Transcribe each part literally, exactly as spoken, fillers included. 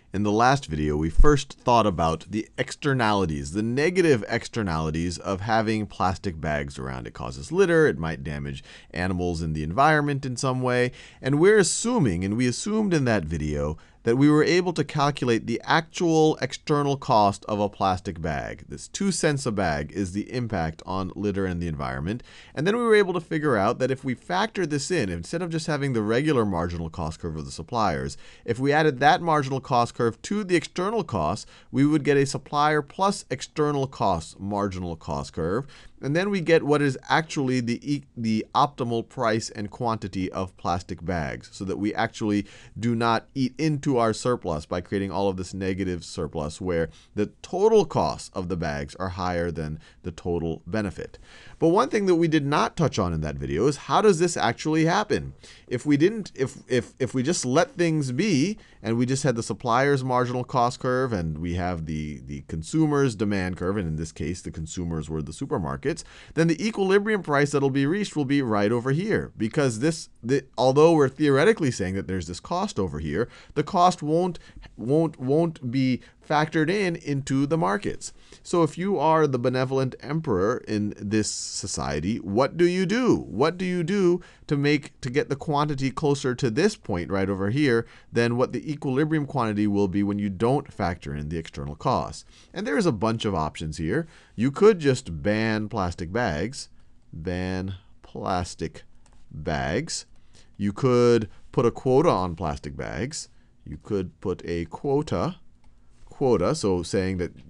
In the last video, we first thought about the externalities, the negative externalities of having plastic bags around. It causes litter, it might damage animals in the environment in some way, and we're assuming, and we assumed in that video, that we were able to calculate the actual external cost of a plastic bag. This two cents a bag is the impact on litter and the environment. And then we were able to figure out that if we factor this in, instead of just having the regular marginal cost curve of the suppliers, if we added that marginal cost curve to the external costs, we would get a supplier plus external costs marginal cost curve. And then we get what is actually the, e the optimal price and quantity of plastic bags, so that we actually do not eat into our surplus by creating all of this negative surplus where the total costs of the bags are higher than the total benefit. But one thing that we did not touch on in that video is how does this actually happen? If we didn't, if, if, if we just let things be and we just had the supplier's marginal cost curve and we have the, the consumer's demand curve, and in this case the consumers were the supermarkets, then the equilibrium price that'll be reached will be right over here. Because this, the, although we're theoretically saying that there's this cost over here, the cost won't, won't, won't be factored in into the markets. So if you are the benevolent emperor in this society, what do you do? What do you do to make to get the quantity closer to this point right over here than what the equilibrium quantity will be when you don't factor in the external costs? And there's a bunch of options here. You could just ban plastic bags, ban plastic bags. You could put a quota on plastic bags. You could put a quota quota, so saying that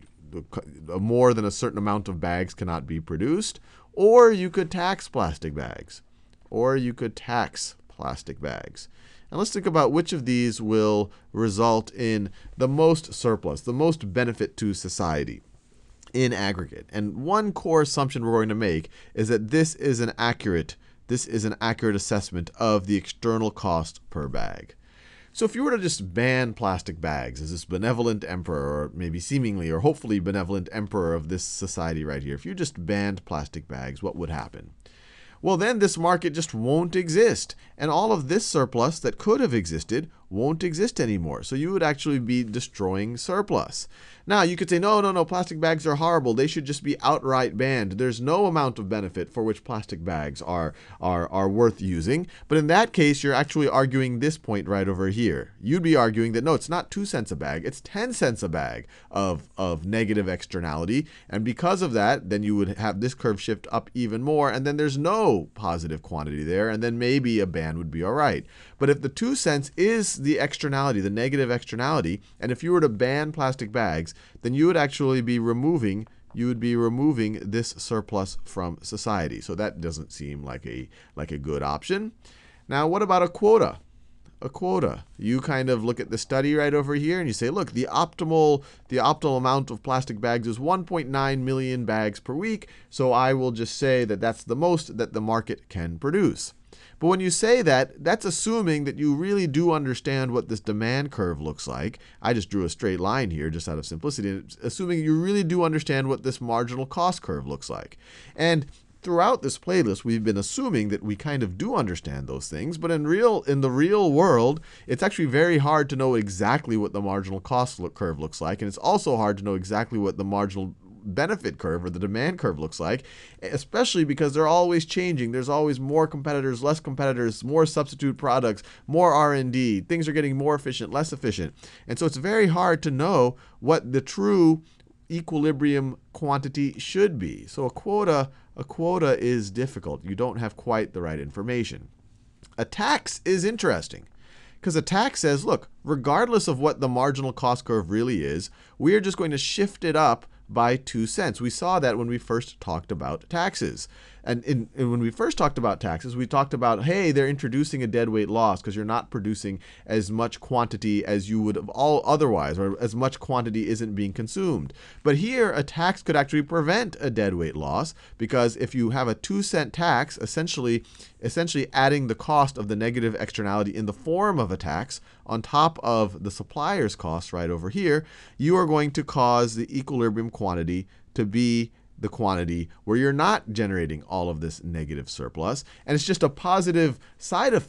more than a certain amount of bags cannot be produced, or you could tax plastic bags, or you could tax plastic bags. And let's think about which of these will result in the most surplus, the most benefit to society in aggregate. And one core assumption we're going to make is that this is an accurate, this is an accurate assessment of the external cost per bag. So if you were to just ban plastic bags as this benevolent emperor, or maybe seemingly or hopefully benevolent emperor of this society right here, if you just banned plastic bags, what would happen? Well, then this market just won't exist. And all of this surplus that could have existed won't exist anymore. So you would actually be destroying surplus. Now, you could say, no, no, no, plastic bags are horrible. They should just be outright banned. There's no amount of benefit for which plastic bags are, are, are worth using. But in that case, you're actually arguing this point right over here. You'd be arguing that, no, it's not two cents a bag. It's ten cents a bag of, of negative externality. And because of that, then you would have this curve shift up even more. And then there's no positive quantity there. And then maybe a ban would be all right. But if the two cents is the externality, the negative externality, and if you were to ban plastic bags, then you would actually be removing you would be removing this surplus from society. So that doesn't seem like a like a good option. Now, what about a quota? A quota. You kind of look at the study right over here and you say, look, the optimal the optimal amount of plastic bags is one point nine million bags per week. So I will just say that that's the most that the market can produce. But when you say that, that's assuming that you really do understand what this demand curve looks like. I just drew a straight line here just out of simplicity, assuming you really do understand what this marginal cost curve looks like. And throughout this playlist, we've been assuming that we kind of do understand those things, but in real in the real world, it's actually very hard to know exactly what the marginal cost look curve looks like, and it's also hard to know exactly what the marginal benefit curve or the demand curve looks like, especially because they're always changing. There's always more competitors, less competitors, more substitute products, more R and D. Things are getting more efficient, less efficient. And so it's very hard to know what the true equilibrium quantity should be. So a quota, a quota is difficult. You don't have quite the right information. A tax is interesting, because a tax says, look, regardless of what the marginal cost curve really is, we are just going to shift it up by two cents. We saw that when we first talked about taxes. And, in, and when we first talked about taxes, we talked about, hey, they're introducing a deadweight loss because you're not producing as much quantity as you would have all otherwise, or as much quantity isn't being consumed. But here, a tax could actually prevent a deadweight loss, because if you have a two cent tax, essentially, essentially adding the cost of the negative externality in the form of a tax on top of the supplier's cost right over here, you are going to cause the equilibrium quantity to be the quantity where you're not generating all of this negative surplus. And it's just a positive side effect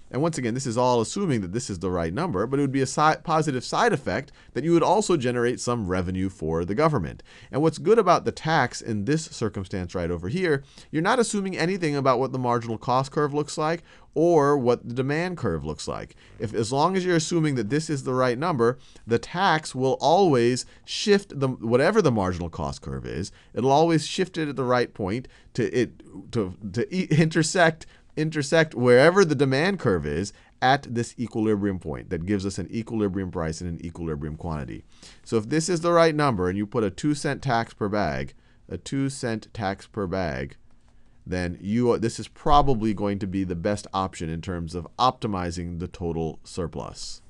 And once again, this is all assuming that this is the right number, but it would be a si positive side effect that you would also generate some revenue for the government. And what's good about the tax in this circumstance right over here, you're not assuming anything about what the marginal cost curve looks like or what the demand curve looks like. If as long as you're assuming that this is the right number, the tax will always shift the whatever the marginal cost curve is, it'll always shift it at the right point to it to to e intersect intersect wherever the demand curve is at this equilibrium point that gives us an equilibrium price and an equilibrium quantity. So if this is the right number and you put a two cent tax per bag, a two cent tax per bag, then you this is probably going to be the best option in terms of optimizing the total surplus.